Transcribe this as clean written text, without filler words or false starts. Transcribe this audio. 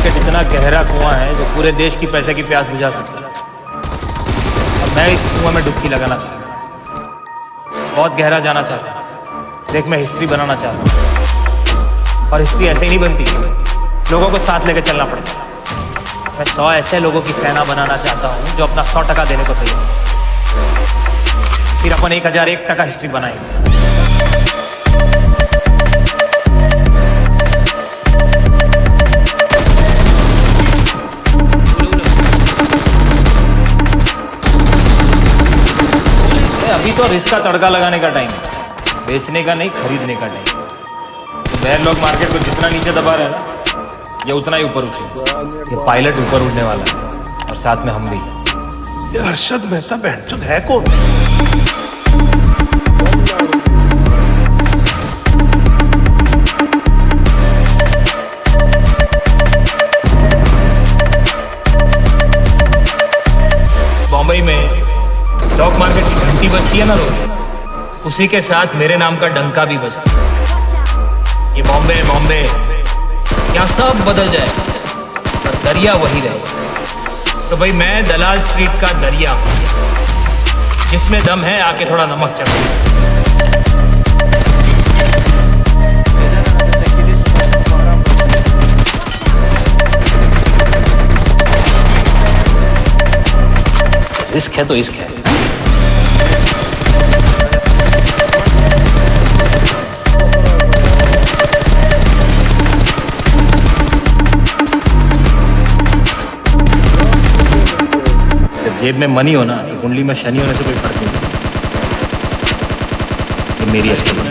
Market इतना गहरा कुआं है जो पूरे देश की पैसे की प्यास बुझा सकता है। अब मैं इस कुआं में डुबकी लगाना चाहता हूँ, बहुत गहरा जाना चाहता हूँ। देख, मैं हिस्ट्री बनाना चाहता हूँ, और हिस्ट्री ऐसे ही नहीं बनती, लोगों को साथ लेकर चलना पड़ता है। मैं 100 ऐसे लोगों की सेना बनाना चाहता हूँ जो अपना 100% देने को तैयार है। फिर अपन 1001% हिस्ट्री बनाएंगे। अभी तो रिस्क का तड़का लगाने का टाइम है, बेचने का नहीं, खरीदने का टाइम। तो बैर लोग मार्केट को जितना नीचे दबा रहे हैं ना, ये उतना ही ऊपर उठे। ये पायलट ऊपर उड़ने वाला है, और साथ में हम भी। ये अरशद मेहता बहनचोद है कौन? बॉम्बे में स्टॉक मार्केट की घंटी बजती है ना रोज, उसी के साथ मेरे नाम का डंका भी बजता है। ये बॉम्बे बॉम्बे, यहाँ सब बदल जाए पर दरिया वही रहे। तो भाई मैं दलाल स्ट्रीट का दरिया हूँ, जिसमें दम है आके थोड़ा नमक चढ़ा। रिस्क है तो इश्क है। जब जेब में मनी हो ना, तो कुंडली में शनि होने से कोई फर्क नहीं। ये मेरी असली